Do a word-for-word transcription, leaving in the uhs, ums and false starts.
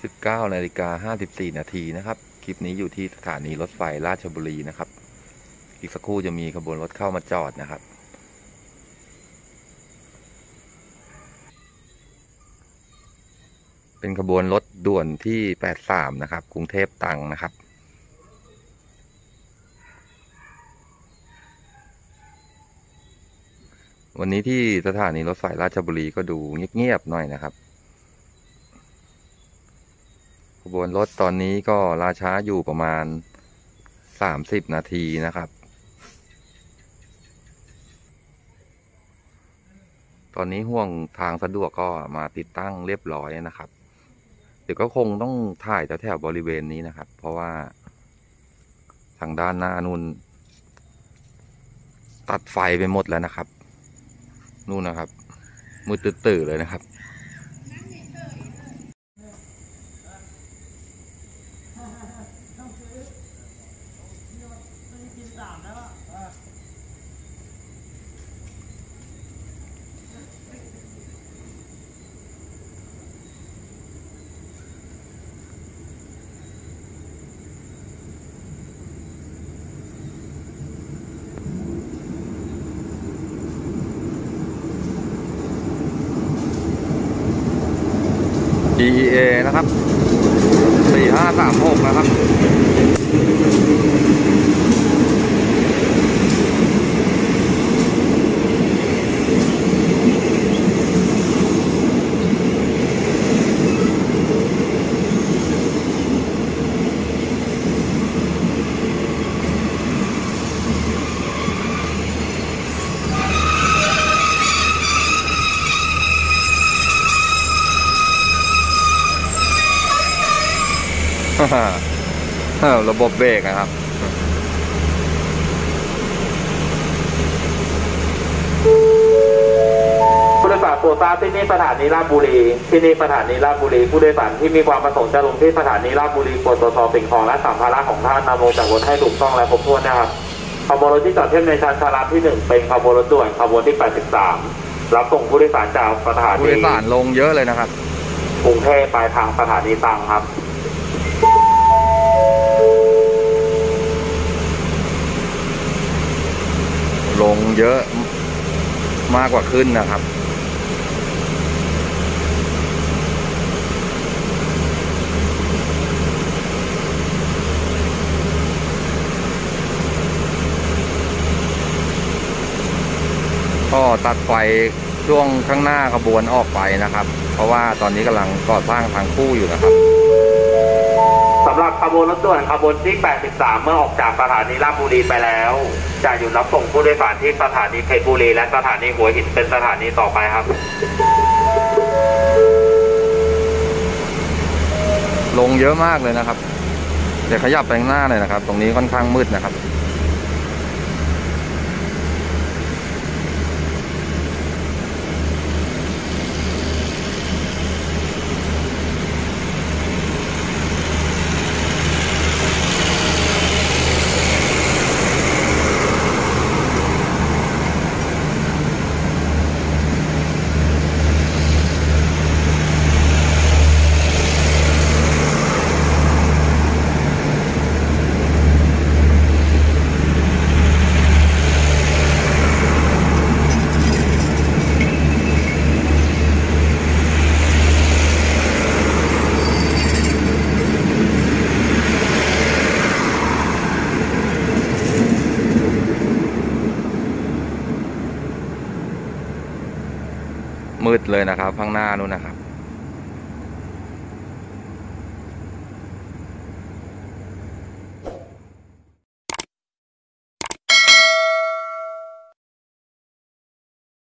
สิบเก้านาฬิกาห้าสิบสี่นาทีนะครับคลิปนี้อยู่ที่สถานีรถไฟราชบุรีนะครับอีกสักครู่จะมีขบวนรถเข้ามาจอดนะครับเป็นขบวนรถด่วนที่แปดสิบสามนะครับกรุงเทพตรังนะครับวันนี้ที่สถานีรถไฟราชบุรีก็ดูเงียบๆหน่อยนะครับขบวนรถตอนนี้ก็ล่าช้าอยู่ประมาณสามสิบนาทีนะครับตอนนี้ห่วงทางสะดวกก็มาติดตั้งเรียบร้อยนะครับเดี๋ยวก็คงต้องถ่ายแถวๆบริเวณนี้นะครับเพราะว่าทางด้านหน้านู่นตัดไฟไปหมดแล้วนะครับนู่นนะครับมืดตื่นๆเลยนะครับดี อี เอ นะครับสี่ห้าสามหกนะครับระบบเบรกนะครับผู้โดยสารโปรดทราบที่นี่สถานีราชบุรีที่นี่สถานีราชบุรีผู้โดยสารที่มีความประสงค์จะลงที่สถานีราชบุรีโปรดตรวจสอบสิ่งของและสัมภาระของท่านนำลงจากรถให้ถูกต้องและครบถ้วนนะครับขบวนรถที่จอดเทียบในชั้นชาลาที่หนึ่งเป็นขบวนรถด่วนขบวนที่แปดสิบสามรับส่งผู้โดยสารจากสถานีผู้โดยสารลงเยอะเลยนะครับกรุงเทพปลายทางสถานีตรังครับลงเยอะมากกว่าขึ้นนะครับก็ตัดไฟช่วงข้างหน้าขบวนออกไปนะครับเพราะว่าตอนนี้กำลังก่อสร้างทางคู่อยู่นะครับสำหรับขบวนรถด่วนขบวนที่แปดสิบสามเมื่อออกจากสถานีราชบุรีไปแล้วจะหยุดรับส่งผู้โดยสารที่สถานีเพชรบุรีและสถานีหัวหินเป็นสถานีต่อไปครับลงเยอะมากเลยนะครับเดี๋ยวขยับไปข้างหน้าหน่อยนะครับตรงนี้ค่อนข้างมืดนะครับมืดเลยนะครับข้างหน้านู้นนะครับ